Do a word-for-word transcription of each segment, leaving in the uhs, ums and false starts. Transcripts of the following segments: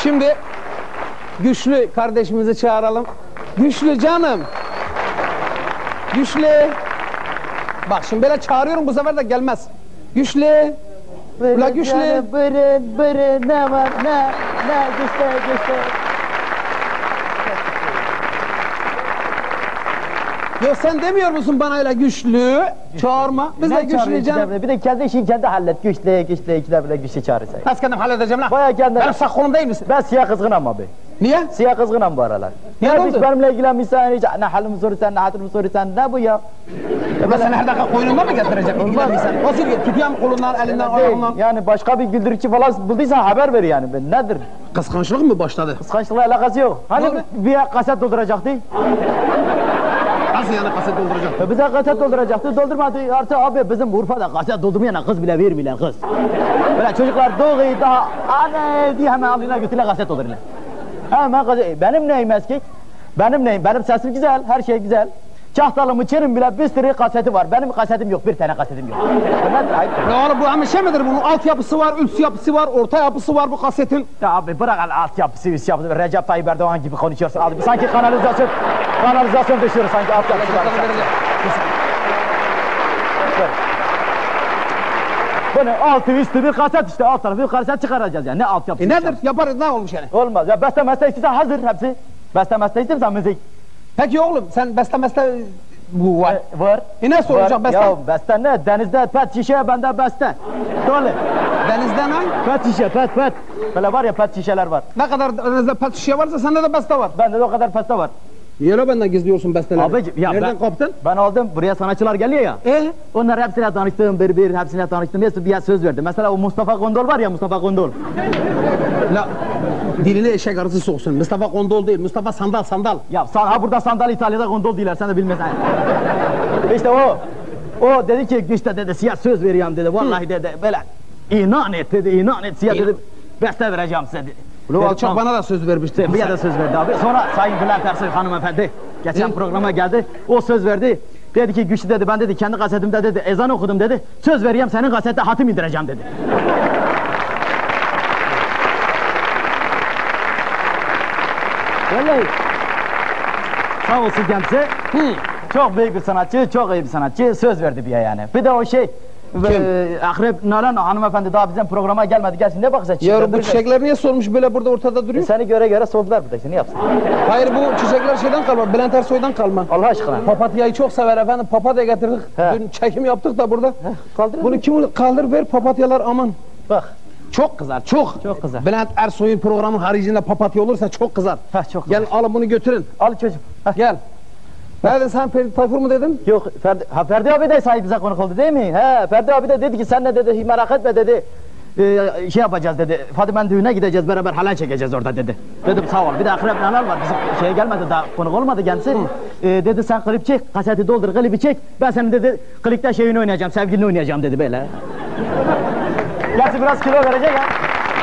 Şimdi Güçlü kardeşimizi çağıralım. Güçlü canım. Güçlü. Bak şimdi böyle çağırıyorum, bu sefer de gelmez. Güçlü. Ula Güçlü. Bırın bırın ne var ne ne Güçlü Güçlü. Yok sen demiyor musun bana öyle Güçlü? Çağırma. Biz de Güçlü canım. Bir de kendi işin kendi hallet. Güçlü Güçlü iki de bile Güçlü çağırırsa. Nasıl kendim halledeceğim lan? Baya kendim. Benim sağ kolum değil misin? Ben siyah kızgınım abi. Niye? Siyah kızgınım bu aralar. Niye Ya oldu? hiç benimle ilgilenmişsen hiç ne halimi soruyorsan ne hatırımı soruyorsan ne bu ya? Ben seni her dakika koynumda mı getireceğim? İlgilenmişsen. Nasıl tutayım kolundan, elinden, ayağından? Yani başka bir güldürücü falan bulduysan haber ver yani. Ben nedir? Kıskançlık mı başladı? Kıskançlıkla alakası yok. Hani Doğru. bir kaset dolduracaktı? Nasıl yani kaset dolduracak? E bize kaset dolduracaktı, doldurmadı. Artık abi bizim Urfa'da kaset doldurmayana kız bile vermiyorlar kız. Böyle çocuklar doğuyor daha anne diye hemen alıyorlar götürüyorlar kaset dolduruyorlar. Hemen kaset, e, benim neyim eski? Benim neyim? Benim sesim güzel, her şey güzel. Çahtalımı çerim bile bir sürü kaseti var. Benim kasetim yok, bir tane kasetim yok. Ya oğlum bu ama şey midir? Bunun altyapısı var, üst yapısı var, orta yapısı var bu kasetin. Ya abi bırak altyapısı, üst yapısı. Recep Tayyip Erdoğan gibi konuşuyorsun. Abi sanki kanalizasyon, kanalizasyon düşüyoruz sanki altyapısı var. Böyle altı üstü bir kaset işte, alt tarafı bir kaset çıkaracağız yani. Ne altyapısı? E nedir? Yaparız, ne olmuş yani? Olmaz ya, beste meste istiyorsan hazır hepsi. Beste meste istiyorsan müzik. Peki oğlum sen beste meste bu var. E, var. E ne soracak beste? Ya beste ne? Denizde pet şişe, bende beste. Dolu. Denizde ne? Pet şişe, pet pet. Böyle var ya pet şişeler var. Ne kadar denizde pet şişe varsa sende de beste var. Bende de o kadar peste var. Niye la benden gizliyorsun besteleri? Abicim ya nereden ben, kaptın? Ben aldım, buraya sanatçılar geliyor ya. Ee? Onlar hepsiyle tanıştım, bir bir hepsine tanıştım. Bir, bir söz verdim. Mesela o Mustafa Kondol var ya, Mustafa Kondol. La dilini eşek arısı soksun. Mustafa Kondol değil, Mustafa Sandal Sandal. Ya ha burada Sandal, İtalya'da Kondol değiller, sen de bilmezsin. İşte o. O dedi ki işte dedi siyah söz veriyorum dedi. Vallahi dedi böyle inan et dedi, inan et siyah dedi. Beste vereceğim size dedi. Ulan çok bana da söz vermişti. Bir de söz verdi abi. Sonra Sayın Bülent Ersoy hanımefendi geçen Hı? programa geldi. O söz verdi. Dedi ki Güçlü dedi, ben dedi kendi kasetimde dedi ezan okudum dedi. Söz vereyim senin kasette hatim indireceğim dedi. Vallahi sağ olsun kendisi. Hı. Çok büyük bir sanatçı, çok iyi bir sanatçı. Söz verdi bir yani. Bir de o şey Ee, Akrep Nalan hanımefendi daha bizim programa gelmedi. Gelsin ne bakacak? Ya bu çiçekler niye sormuş böyle burada ortada duruyor? E seni göre göre sordular burada, ne yapsın? Hayır bu çiçekler şeyden kalma, Bülent Ersoy'dan kalma. Allah aşkına. Papatyayı çok sever efendim, papatya getirdik. He. Dün çekim yaptık da burada. Kaldır. Bunu kim kaldır ver papatyalar aman. Bak. Çok kızar, çok. Çok kızar. Bülent Ersoy'un programın haricinde papatya olursa çok kızar. Heh, çok kızar. Gel alın bunu götürün. Al çocuğum. Heh. Gel. Nereden sen Ferdi Tayfur mu dedin? Yok, Ferdi, ha, Ferdi abi de sahibi bize konuk oldu değil mi? He, Ferdi abi de dedi ki sen ne dedi, merak etme dedi. Ee, şey yapacağız dedi, Fadime'nin düğüne gideceğiz beraber halay çekeceğiz orada dedi. Dedim sağ ol, bir de Akrep Nalan var, bizim şeye gelmedi daha konuk olmadı kendisi. Ee, dedi sen klip çek, kaseti doldur, klibi çek. Ben senin dedi, klipte şeyini oynayacağım, sevgilini oynayacağım dedi böyle. Gerçi biraz kilo verecek ha.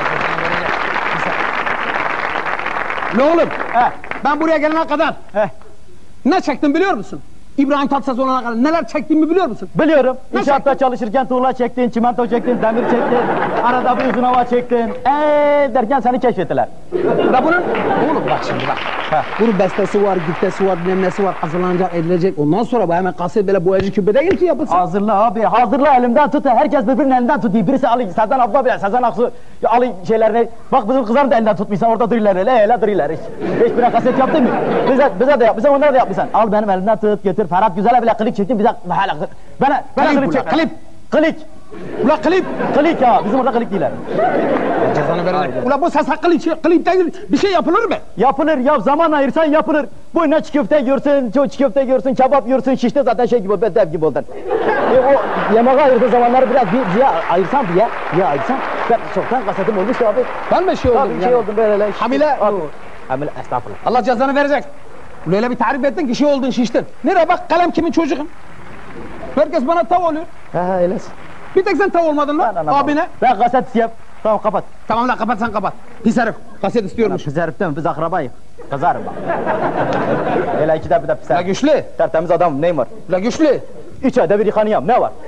Ne oğlum? He. Ben buraya gelene kadar He. ne çektim biliyor musun? İbrahim Tatlıses olana kadar neler çektiğimi biliyor musun? Biliyorum. Ne İnşaatta çalışırken tuğla çektin, çimento çektin, demir çektin, arada bir uzun hava çektin. Eee derken seni keşfettiler. Da bunun, oğlum bak şimdi bak. Ha. Bunun bestesi var, güftesi var, bilmem nesi var, hazırlanacak, edilecek. Ondan sonra bu hemen kaset böyle boyacı küpe değil ki yapılsın. Hazırla abi, hazırla elimden tut. Herkes birbirinin elinden tutuyor. Birisi Ali, Sezen abla bile, Sezen Aksu, Ali şeylerini. Bak bizim kızlar da elinden tutmuşsan orada duruyorlar öyle, öyle duruyorlar hiç. Hiçbirine kaset yaptın mı? Bize, bize de yap, bize onlara da yapmışsan. Al benim elimden tut, götür. Ferhat Güzel'e bile klip çektim, bize hala bana, bana klip çek. Klip, klip. Ula klip. Klip ya, bizim orada klip değiller. Cezanı verecek. Ula bu ses klip, klip değil, bir şey yapılır mı? Yapılır ya, zaman ayırsan yapılır. Bu ne çiğ köfte yiyorsun, çok çiğ köfte yiyorsun, kebap yiyorsun, şişte zaten şey gibi, dev gibi oldun. e, o yemeğe ayırdığı zamanları biraz bir diye ayırsan diye, diye ayırsan. Ben çoktan kasetim olmuştu abi. Ben mi şey oldum? Tabii şey oldum böyle. Hamile. Hamile, estağfurullah. Allah cezanı verecek. Böyle bir tarif ettin ki şey oldun, şiştin. Nereye bak, kalem kimin çocuğum? Herkes bana tav oluyor. He he öylesin. Bir tek sen tav olmadın mı abine? Ben kaset yap. Tamam kapat. Tamam lan kapat, sen kapat. Pis herif, kaset istiyormuş. Pis herif değil mi? Biz akrabayız. Kızarım bak. Öyle iki de bir de pis herif. La Güçlü. Tertemiz adam neyim var? La Güçlü. Üç ayda bir yıkanıyam, ne var?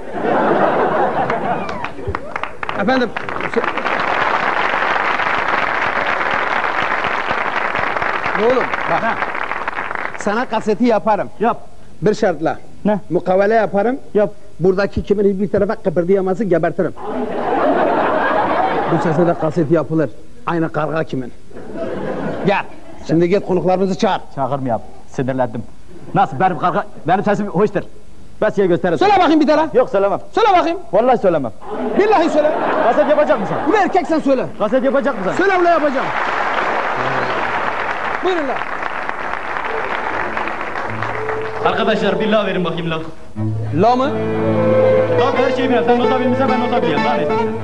Efendim. Oğlum bak. Ha. Sana kaseti yaparım. Yap. Bir şartla. Ne? Mukavele yaparım. Yap. Buradaki kimin hiçbir tarafa kıpırdayaması gebertirim. Bu sese de kaset yapılır. Aynı karga kimin. Gel. Şimdi git konuklarımızı çağır. Çağırma yap. Sinirlendim. Nasıl benim karga... Benim sesim hoştur. Ben size göstereyim. Söyle bakayım bir tane. Yok söylemem. Söyle bakayım. Vallahi söylemem. Billahi söyle. Kaset yapacak mısın? Bu erkek sen söyle. Kaset yapacak mısın? Söyle ulan yapacağım. Buyurun lan. Arkadaşlar bir la verin bakayım la. La mı? Tabii her şeyi biliyorum. Sen nota bilmişsen ben nota biliyorum. Daha ne?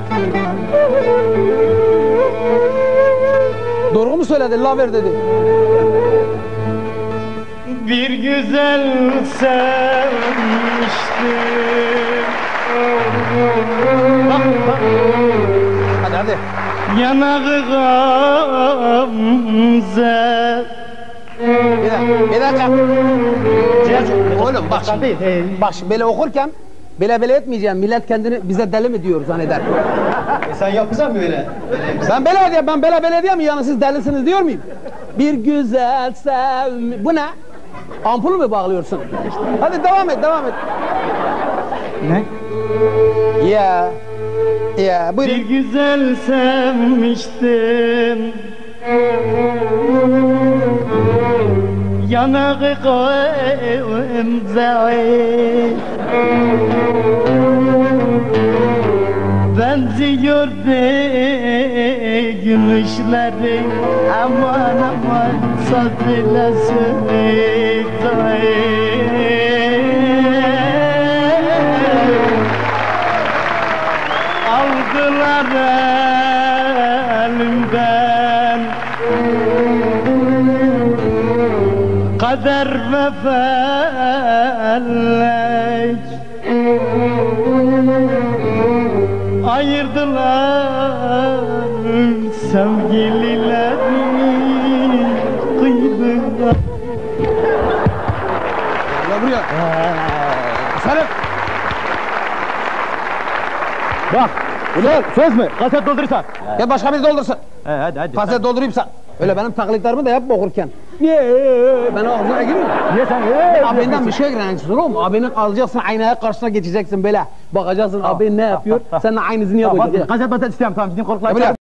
Doğru mu söyledi? La ver dedi. Bir güzel sevmiştim. Bak bak. Hadi hadi. Yanağı gamze. Bir dakika. Bir dakika. Oğlum bak şimdi. Bak şimdi böyle okurken böyle böyle etmeyeceğim. Millet kendini bize deli mi diyor zanneder. E sen yapacak mı öyle? Ben böyle diye ben böyle böyle diye mi yani siz delisiniz diyor muyum? Bir güzel sevmi... Bu ne? Ampul mü bağlıyorsun? Hadi devam et, devam et. Ne? Ya. Ya Bir buyurun. güzel sevmiştim. Yanağı gamze. Benziyor de gülüşleri, aman aman saz ile aldılar elimden kader ve felek, ayırdılar sevgilileri kıydılar. Ya buraya. Sarıp. Bak, ulan söz mü? Kaset doldurursan. Ya başka biri doldursun. He hadi hadi. Kaset doldurayım sen. Öyle benim taklitlerimi de yapma okurken. Niye? Ben ağzına gireyim. Niye sen? Abinden bir şey öğreneceksin oğlum. Abini alacaksın, aynaya karşısına geçeceksin böyle. Bakacaksın abin ne yapıyor, sen de aynısını yapacaksın. Kaset baset istiyorum tamam gidin korklar.